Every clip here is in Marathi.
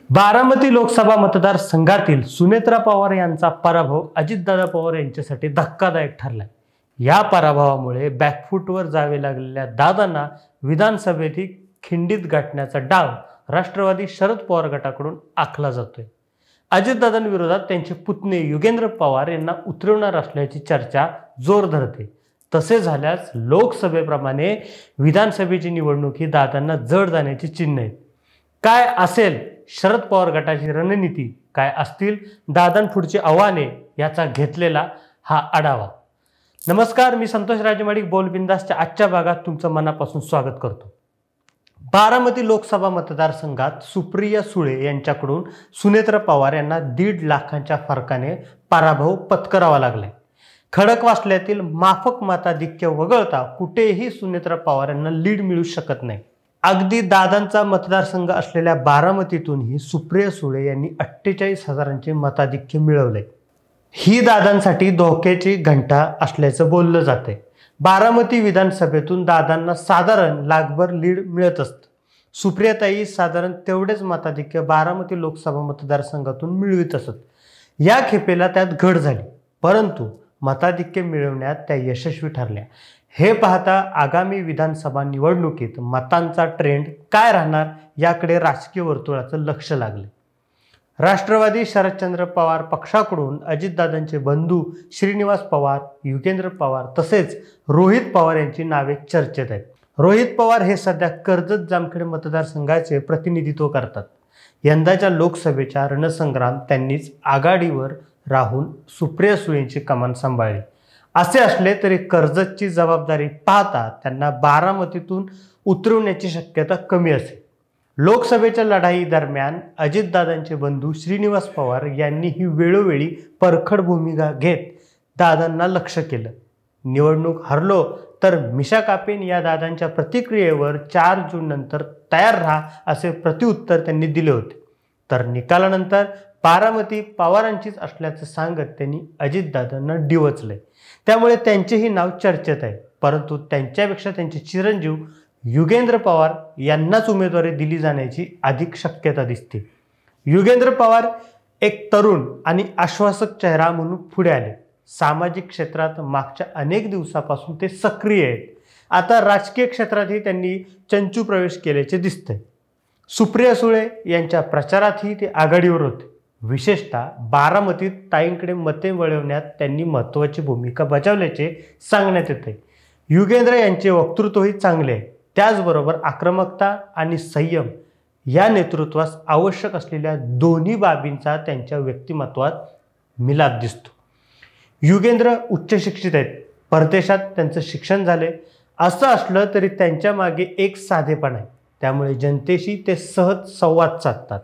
बारामती लोकसभा मतदारसंघातील सुनेत्रा पवार यांचा पराभव अजितदादा पवार यांच्यासाठी धक्कादायक ठरलाय। या पराभवामुळे बॅकफूटवर जावे लागलेल्या दादांना विधानसभेत खिंडीत गाठण्याचा डाव राष्ट्रवादी शरद पवार गटाकडून आखला जातोय। अजितदादांविरोधात त्यांचे पुतणे युगेंद्र पवार यांना उतरवणार असल्याची चर्चा जोर धरते। तसे झाल्यास लोकसभेप्रमाणे विधानसभेची निवडणूक ही दादांना जड जाण्याची चिन्ह आहेत। काय असेल शरद पवार गटाची रणनीती, काय असतील दादांपुढची आव्हाने, याचा घेतलेला हा आढावा। नमस्कार, मी संतोष राजमाडिक बोलबिंदासच्या आजच्या भागात तुमचं मनापासून स्वागत करतो। बारामती लोकसभा मतदारसंघात सुप्रिया सुळे यांच्याकडून सुनेत्रा पवार यांना 1.5 लाखांच्या फरकाने पराभव पत्करावा लागलाय। खडकवासल्यातील माफक मताधिक्य वगळता कुठेही सुनेत्रा पवार यांना लीड मिळू शकत नाही। अगदी दादांचा मतदारसंघ असलेल्या बारामतीतूनही सुप्रिया सुळे यांनी 48,000चे मताधिक्य मिळवले। ही दादांसाठी धोक्याची घंटा असल्याचं बोललं जातंय। बारामती विधानसभेतून दादांना साधारण लाखभर लीड मिळत असतं। सुप्रियाताई साधारण तेवढेच मताधिक्य बारामती लोकसभा मतदारसंघातून मिळवित असत। या खेपेला त्यात घट झाली, परंतु मताधिक्य मिळवण्यात त्या यशस्वी ठरल्या। हे पाहता आगामी विधानसभा निवडणुकीत मतांचा ट्रेंड काय राहणार याकडे राजकीय वर्तुळाचं लक्ष लागले। राष्ट्रवादी शरदचंद्र पवार पक्षाकडून अजितदादांचे बंधू श्रीनिवास पवार, युगेंद्र पवार तसेच रोहित पवार यांची नावे चर्चेत आहेत। रोहित पवार हे सध्या कर्जत जामखेड मतदारसंघाचे प्रतिनिधित्व करतात। यंदाच्या लोकसभेच्या रणसंग्राम त्यांनीच आघाडीवर राहून सुप्रिया सुळेंची कमान सांभाळली। असे असले तरी कर्जतची जबाबदारी पाहता त्यांना बारामतीतून उतरवण्याची शक्यता कमी असेल। लोकसभेच्या लढाई दरम्यान अजितदादांचे बंधू श्रीनिवास पवार यांनीही वेळोवेळी परखड भूमिका घेत दादांना लक्ष केलं। निवडणूक हरलो तर मिशा कापेन या दादांच्या प्रतिक्रियेवर 4 जून नंतर तयार राहा असे प्रत्युत्तर त्यांनी दिले होते। तर निकालानंतर बारामती पवारांचीच असल्याचं सांगत त्यांनी अजितदादांना डिवचलंय। त्यामुळे त्यांचेही नाव चर्चेत आहे, परंतु त्यांच्यापेक्षा त्यांचे चिरंजीव युगेंद्र पवार यांनाच उमेदवारी दिली जाण्याची अधिक शक्यता दिसते। युगेंद्र पवार एक तरुण आणि आश्वासक चेहरा म्हणून पुढे आले। सामाजिक क्षेत्रात मागच्या अनेक दिवसापासून ते सक्रिय आहेत। आता राजकीय क्षेत्रातही त्यांनी चंचू प्रवेश केल्याचे दिसतंय। सुप्रिया सुळे यांच्या प्रचारातही ते आघाडीवर होते। विशेषतः बारामतीत ताईंकडे मते वळवण्यात त्यांनी महत्त्वाची भूमिका बजावल्याचे सांगण्यात येते। युगेंद्र यांचे वक्तृत्वही चांगले आहे। त्याचबरोबर आक्रमकता आणि संयम या नेतृत्वास आवश्यक असलेल्या दोन्ही बाबींचा त्यांच्या व्यक्तिमत्वात मिलाप दिसतो। युगेंद्र उच्च शिक्षित आहेत, परदेशात त्यांचं शिक्षण झाले। असं असलं तरी त्यांच्या मागे एक साधेपण आहे, त्यामुळे जनतेशी ते सहज संवाद साधतात।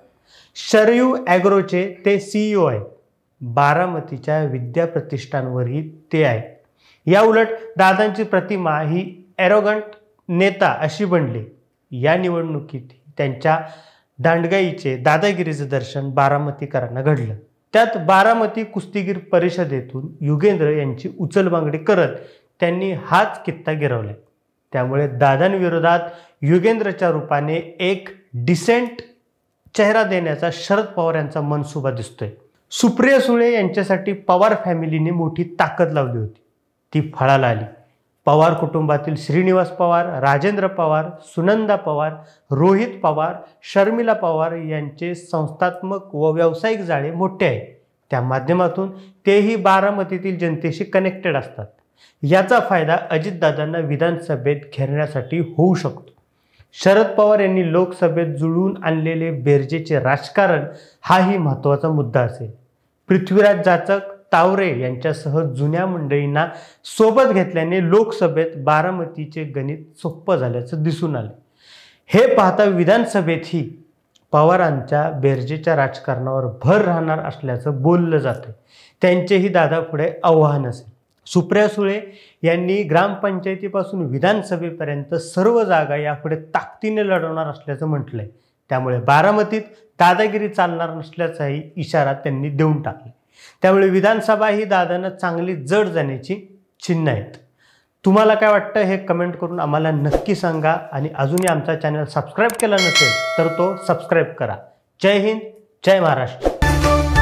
शरयू ॲग्रोचे ते CEO आहेत। बारामतीच्या विद्या प्रतिष्ठानवरही ते आहेत। या उलट दादांची प्रतिमा ही एरोगंट नेता अशी बनली। या निवडणुकीत त्यांच्या दांडगाईचे दादागिरीचे दर्शन बारामतीकरांना घडलं। त्यात बारामती कुस्तीगीर परिषदेतून युगेंद्र यांची उचलबांगडी करत त्यांनी हाच कित्ता गिरवलाय। त्यामुळे दादांविरोधात युगेंद्रच्या रूपाने एक डिसेंट चेहरा देण्याचा शरद पवार यांचा मनसुबा दिसतोय। सुप्रिया सुळे यांच्यासाठी पवार फॅमिलीने मोठी ताकद लावली होती, ती फळाला आली। पवार कुटुंबातील श्रीनिवास पवार, राजेंद्र पवार, सुनंदा पवार, रोहित पवार, शर्मिला पवार यांचे संस्थात्मक व व्यावसायिक जाळे मोठे आहे। त्या माध्यमातून तेही बारामतीतील जनतेशी कनेक्टेड असतात। याचा फायदा अजितदादांना विधानसभेत घेरण्यासाठी होऊ शकतो। शरद पवार यांनी लोकसभेत जुळवून आणलेले बेरजेचे राजकारण हाही महत्त्वाचा मुद्दा असेल। पृथ्वीराज जाचक, तावरे यांच्यासह जुन्या मंडळींना सोबत घेतल्याने लोकसभेत बारामतीचे गणित सोपं झाल्याचं दिसून आले। हे पाहता विधानसभेतही पवारांच्या बेरजेच्या राजकारणावर भर राहणार असल्याचं बोललं जातं। त्यांचेही दादापुढे आव्हान असेल। सुप्रिया सुळे यांनी ग्रामपंचायतीपासून विधानसभेपर्यंत सर्व जागा यापुढे ताकदीने लढवणार असल्याचं म्हटलंय। त्यामुळे बारामतीत दादागिरी चालणार नसल्याचाही इशारा त्यांनी देऊन टाकला। त्यामुळे विधानसभा ही दादांना चांगली जड जाण्याची चिन्ह आहेत। तुम्हाला काय वाटतं हे कमेंट करून आम्हाला नक्की सांगा आणि अजूनही आमचा चॅनल सबस्क्राइब केला नसेल तर तो सबस्क्राइब करा। जय हिंद, जय महाराष्ट्र.